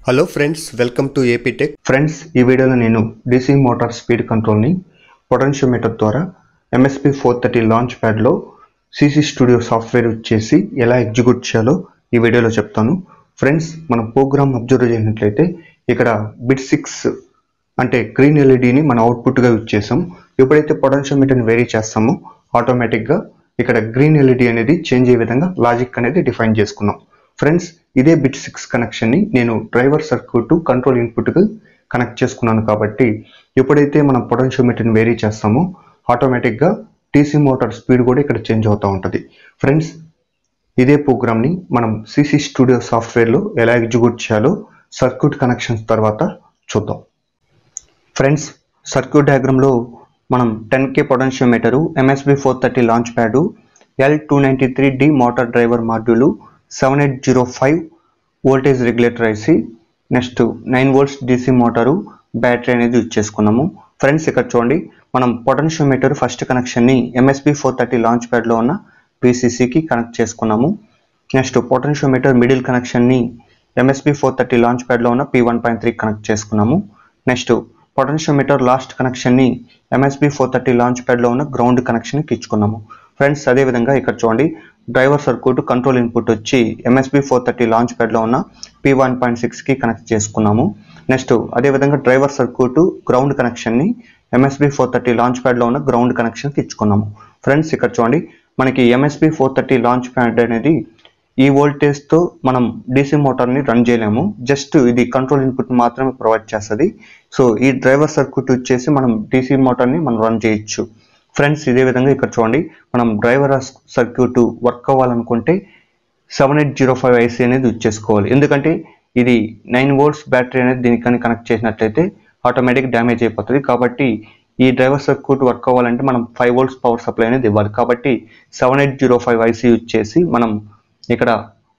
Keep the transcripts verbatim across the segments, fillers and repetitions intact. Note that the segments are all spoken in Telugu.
Hello friends, welcome to APTECh. Friends, ఈ వీడియోలో నేను డీసీ మోటార్ స్పీడ్ కంట్రోల్ని పొటెన్షియోమీటర్ ద్వారా M S P four thirty launch ప్యాడ్లో సీసీ స్టూడియో సాఫ్ట్వేర్ చేసి ఎలా ఎగ్జిక్యూట్ చేయాలో ఈ వీడియోలో చెప్తాను. ఫ్రెండ్స్, మనం ప్రోగ్రామ్ అబ్జర్వ్ చేసినట్లయితే ఇక్కడ బిట్ సిక్స్ అంటే గ్రీన్ ఎల్ఈడిని మనం అవుట్పుట్గా యూజ్ చేసాం. ఎప్పుడైతే పొటెన్షియోమీటర్ని వేరీ చేస్తామో ఆటోమేటిక్గా ఇక్కడ గ్రీన్ ఎల్ఈడి అనేది చేంజ్ అయ్యే విధంగా లాజిక్ అనేది డిఫైన్ చేసుకున్నాం. ఫ్రెండ్స్, ఇదే బిట్ సిక్స్ కనెక్షన్ని నేను డ్రైవర్ సర్క్యూట్ కంట్రోల్ ఇన్పుట్కి కనెక్ట్ చేసుకున్నాను. కాబట్టి ఎప్పుడైతే మనం పొటెన్షియోమీటర్ని వేరీ చేస్తామో ఆటోమేటిక్గా డీసీ మోటార్ స్పీడ్ కూడా ఇక్కడ చేంజ్ అవుతూ ఉంటుంది. ఫ్రెండ్స్, ఇదే ప్రోగ్రామ్ని మనం సీసీ స్టూడియో సాఫ్ట్వేర్లో ఎలా ఎగ్జిక్యూట్ చేయాలో సర్క్యూట్ కనెక్షన్స్ తర్వాత చూద్దాం. ఫ్రెండ్స్, సర్క్యూట్ డయాగ్రామ్లో మనం ten K potentiometer, M S P four thirty launch pad, L two ninety-three D motor driver module, seven eight zero five voltage regulator IC, next nine volts DC motor, battery అనేది యూజ్ చేసుకున్నాము. ఫ్రెండ్స్, ఇక్కడ చూడండి, మనం పొటెన్షియోమీటర్ ఫస్ట్ కనెక్షన్ని M S P four thirty launch ప్యాడ్లో ఉన్న పీసీసీకి కనెక్ట్ చేసుకున్నాము. నెక్స్ట్ పొటెన్షియోమీటర్ మిడిల్ కనెక్షన్ని M S P four thirty launch ప్యాడ్లో ఉన్న P one point three connect చేసుకున్నాము. నెక్స్ట్ పొటెన్షియోమీటర్ లాస్ట్ కనెక్షన్ని M S P four thirty launch ప్యాడ్లో ఉన్న గ్రౌండ్ కనెక్షన్కి ఇచ్చుకున్నాము. ఫ్రెండ్స్, అదేవిధంగా ఇక్కడ చూడండి, డ్రైవర్ సర్క్యూట్ కంట్రోల్ ఇన్పుట్ వచ్చి M S P four thirty launch ప్యాడ్లో ఉన్న P one point six కి కనెక్ట్ చేసుకున్నాము. నెక్స్ట్ అదేవిధంగా డ్రైవర్ సర్క్యూట్ గ్రౌండ్ కనెక్షన్ని M S P four thirty launch ప్యాడ్లో ఉన్న గ్రౌండ్ కనెక్షన్కి ఇచ్చుకున్నాము. ఫ్రెండ్స్, ఇక్కడ చూడండి, మనకి M S P four thirty launch pad అనేది ఈ వోల్టేజ్తో మనం డీసీ మోటార్ని రన్ చేయలేము. జస్ట్ ఇది కంట్రోల్ ఇన్పుట్ మాత్రమే ప్రొవైడ్ చేస్తుంది. సో ఈ డ్రైవర్ సర్క్యూట్ వచ్చేసి మనం డీసీ మోటార్ని మనం రన్ చేయొచ్చు. ఫ్రెండ్స్, ఇదే విధంగా ఇక్కడ చూడండి, మనం డ్రైవర్ సర్క్యూట్ వర్క్ అవ్వాలనుకుంటే seven eight zero five IC అనేది యూజ్ చేసుకోవాలి. ఎందుకంటే ఇది నైన్ వోల్ట్స్ బ్యాటరీ అనేది దీనికి కనెక్ట్ చేసినట్లయితే ఆటోమేటిక్ డ్యామేజ్ అయిపోతుంది. కాబట్టి ఈ డ్రైవర్ సర్క్యూట్ వర్క్ అవ్వాలంటే మనం ఫైవ్ వోల్ట్స్ పవర్ సప్లై అనేది ఇవ్వాలి. కాబట్టి seven eight zero five IC use చేసి మనం ఇక్కడ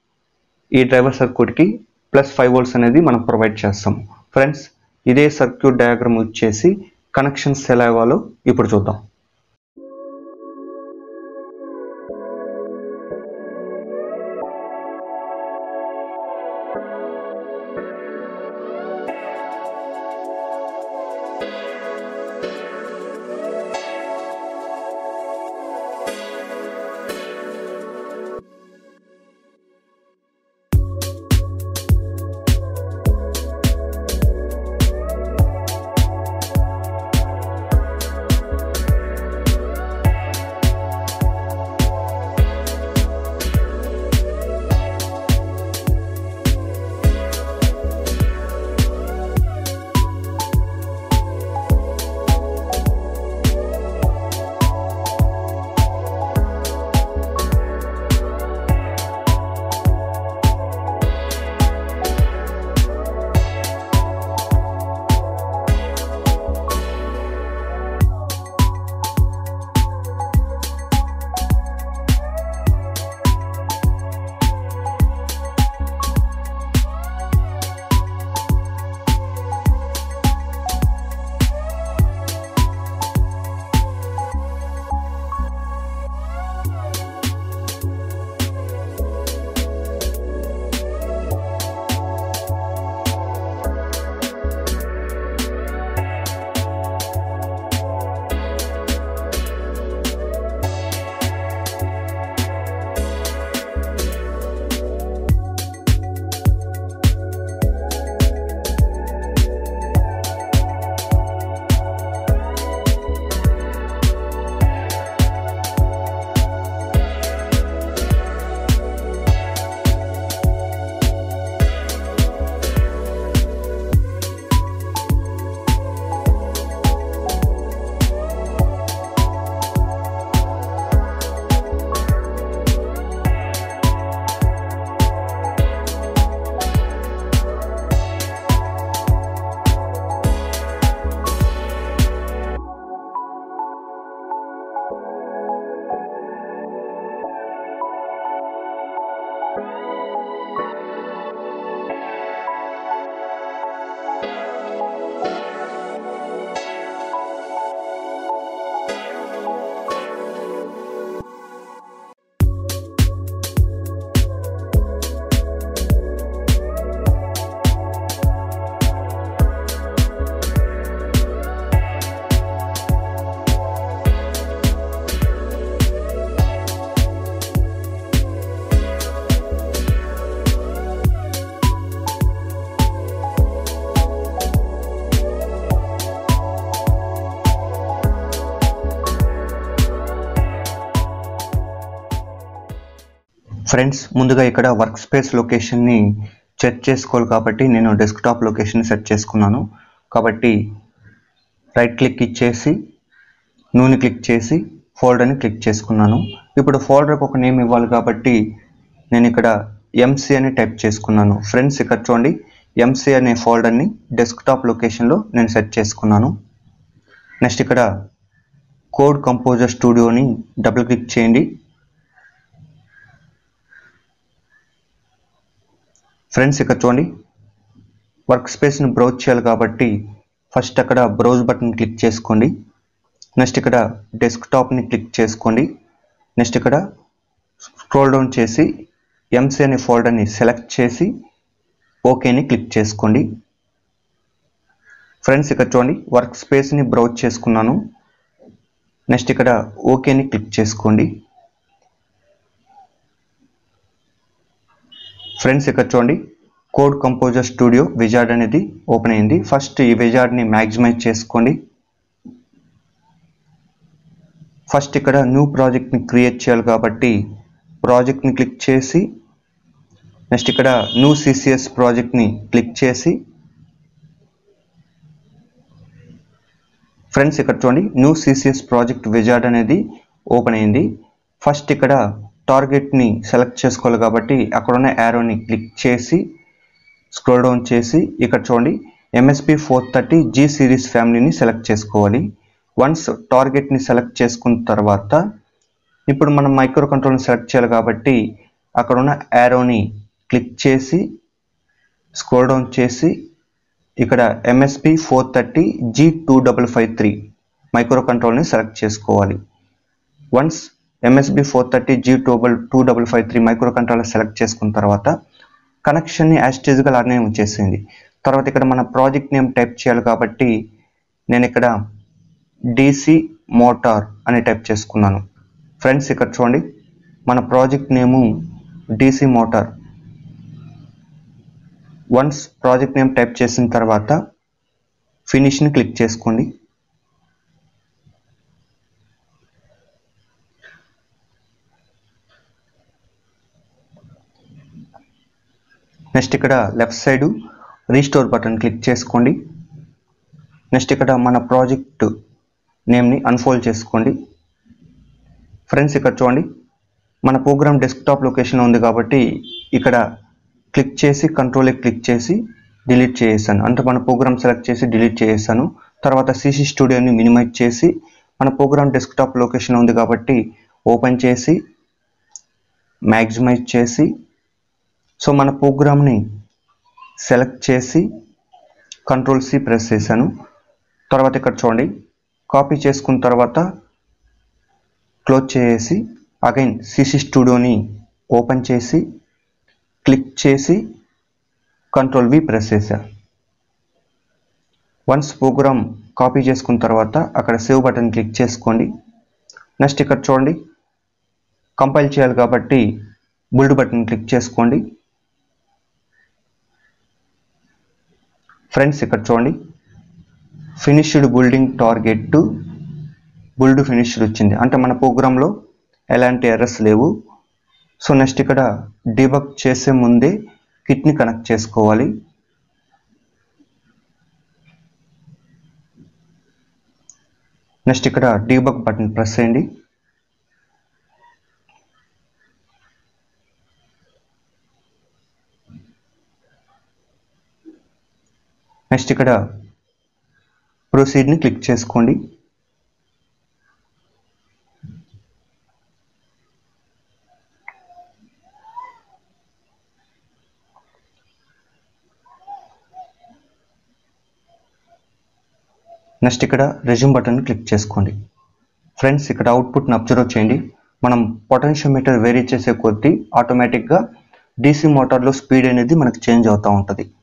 ఈ డ్రైవర్ సర్క్యూట్కి ప్లస్ ఫైవ్ వోల్ట్స్ అనేది మనం ప్రొవైడ్ చేస్తాం. ఫ్రెండ్స్, ఇదే సర్క్యూట్ డయాగ్రామ్ యూజ్ చేసి కనెక్షన్స్ ఎలా ఇవ్వాలో ఇప్పుడు చూద్దాం. ఫ్రెండ్స్, ముందుగా ఇక్కడ వర్క్ స్పేస్ లొకేషన్ని సెట్ చేసుకోవాలి కాబట్టి నేను డెస్క్టాప్ లొకేషన్ సెట్ చేసుకున్నాను. కాబట్టి రైట్ క్లిక్ ఇచ్చేసి నూనె క్లిక్ చేసి ఫోల్డర్ని క్లిక్ చేసుకున్నాను. ఇప్పుడు ఫోల్డర్కి ఒక నేమ్ ఇవ్వాలి కాబట్టి నేను ఇక్కడ ఎంసీ అని టైప్ చేసుకున్నాను. ఫ్రెండ్స్, ఇక్కడ చూడండి, ఎంసీ అనే ఫోల్డర్ని డెస్క్టాప్ లొకేషన్లో నేను సెట్ చేసుకున్నాను. నెక్స్ట్ ఇక్కడ కోడ్ కంపోజర్ స్టూడియోని డబుల్ క్లిక్ చేయండి. ఫ్రెండ్స్, ఇక్కడ చూడండి, వర్క్ స్పేస్ని బ్రౌజ్ చేయాలి కాబట్టి ఫస్ట్ అక్కడ బ్రౌజ్ బటన్ క్లిక్ చేసుకోండి. నెక్స్ట్ ఇక్కడ డెస్క్టాప్ని క్లిక్ చేసుకోండి. నెక్స్ట్ ఇక్కడ స్క్రోల్ డౌన్ చేసి ఎంసీ అనే ఫోల్డర్ని సెలెక్ట్ చేసి ఓకేని క్లిక్ చేసుకోండి. ఫ్రెండ్స్, ఇక్కడ చూడండి, వర్క్ స్పేస్ని బ్రౌజ్ చేసుకున్నాను. నెక్స్ట్ ఇక్కడ ఓకేని క్లిక్ చేసుకోండి. ఫ్రెండ్స్, ఇక్కడ చూడండి, కోడ్ కంపోజర్ స్టూడియో విజార్డ్ అనేది ఓపెన్ అయింది. ఫస్ట్ ఈ విజార్డ్ని మ్యాక్సిమైజ్ చేసుకోండి. ఫస్ట్ ఇక్కడ న్యూ ప్రాజెక్ట్ని క్రియేట్ చేయాలి కాబట్టి ప్రాజెక్ట్ని క్లిక్ చేసి నెక్స్ట్ ఇక్కడ న్యూ సిసిఎస్ ప్రాజెక్ట్ని క్లిక్ చేసి ఫ్రెండ్స్, ఇక్కడ చూడండి, న్యూ సిసిఎస్ ప్రాజెక్ట్ విజార్డ్ అనేది ఓపెన్ అయింది. ఫస్ట్ ఇక్కడ టార్గెట్ని సెలెక్ట్ చేసుకోవాలి కాబట్టి అక్కడ ఉన్న యారోని క్లిక్ చేసి స్క్రోల్ డౌన్ చేసి ఇక్కడ చూడండి MSP four thirty G series ఫ్యామిలీని సెలెక్ట్ చేసుకోవాలి. వన్స్ టార్గెట్ని సెలెక్ట్ చేసుకున్న తర్వాత ఇప్పుడు మనం మైక్రో కంట్రోల్ని సెలెక్ట్ చేయాలి కాబట్టి అక్కడ ఉన్న యారోని క్లిక్ చేసి స్క్రోల్ డౌన్ చేసి ఇక్కడ MSP four thirty G two double five three micro కంట్రోల్ని సెలెక్ట్ చేసుకోవాలి. Once MSP four thirty G double two double five three microcontroller select చేసుకున్న తర్వాత కనెక్షన్ని యాస్టేజ్గా అలానే ఉంచేసింది. తర్వాత ఇక్కడ మన ప్రాజెక్ట్ నేమ్ టైప్ చేయాలి కాబట్టి నేను ఇక్కడ డీసీ మోటార్ అని టైప్ చేసుకున్నాను. ఫ్రెండ్స్, ఇక్కడ చూడండి, మన project name DC motor. Once project name type చేసిన తర్వాత ఫినిష్ని క్లిక్ చేసుకోండి. నెక్స్ట్ ఇక్కడ left side restore button click చేసుకోండి. నెక్స్ట్ ఇక్కడ మన ప్రాజెక్ట్ నేమ్ని అన్ఫోల్డ్ చేసుకోండి. ఫ్రెండ్స్, ఇక్కడ చూడండి, మన ప్రోగ్రామ్ డెస్క్టాప్ లొకేషన్ ఉంది కాబట్టి ఇక్కడ క్లిక్ చేసి కంట్రోల్ క్లిక్ చేసి డిలీట్ చేసేసాను. అంటే మన ప్రోగ్రామ్ సెలెక్ట్ చేసి డిలీట్ చేసేసాను. తర్వాత సిసి స్టూడియోని మినిమైజ్ చేసి మన ప్రోగ్రామ్ డెస్క్టాప్ లొకేషన్ ఉంది కాబట్టి ఓపెన్ చేసి మ్యాక్సిమైజ్ చేసి సో మన ప్రోగ్రామ్ని సెలెక్ట్ చేసి కంట్రోల్ సి ప్రెస్ చేశాను. తర్వాత ఇక్కడ చూడండి, కాపీ చేసుకున్న తర్వాత క్లోజ్ చేసి అగైన్ సిసి స్టూడియోని ఓపెన్ చేసి క్లిక్ చేసి కంట్రోల్ వి ప్రెస్ చేశా. వన్స్ ప్రోగ్రామ్ కాపీ చేసుకున్న తర్వాత అక్కడ సేవ్ బటన్ క్లిక్ చేసుకోండి. నెక్స్ట్ ఇక్కడ చూడండి, కంపైల్ చేయాలి కాబట్టి బుల్డ్ బటన్ క్లిక్ చేసుకోండి. ఫ్రెండ్స్, ఇక్కడ చూడండి, finished building target to build finished వచ్చింది. అంటే మన ప్రోగ్రాంలో ఎలాంటి ఎర్రర్స్ లేవు. సో నెక్స్ట్ ఇక్కడ డీబగ్ చేసే ముందే కిట్ని కనెక్ట్ చేసుకోవాలి. నెక్స్ట్ ఇక్కడ డీబగ్ బటన్ ప్రెస్ చేయండి. నెక్స్ట్ ఇక్కడ ప్రొసీడ్ని క్లిక్ చేసుకోండి. నెక్స్ట్ ఇక్కడ రెజ్యూమ్ బటన్ క్లిక్ చేసుకోండి. ఫ్రెండ్స్, ఇక్కడ అవుట్పుట్ని అబ్జర్వ్ చేయండి. మనం పొటెన్షియోమీటర్ వేరీ చేసే కొద్దీ ఆటోమేటిక్గా డీసీ మోటార్లో స్పీడ్ అనేది మనకు చేంజ్ అవుతూ ఉంటుంది.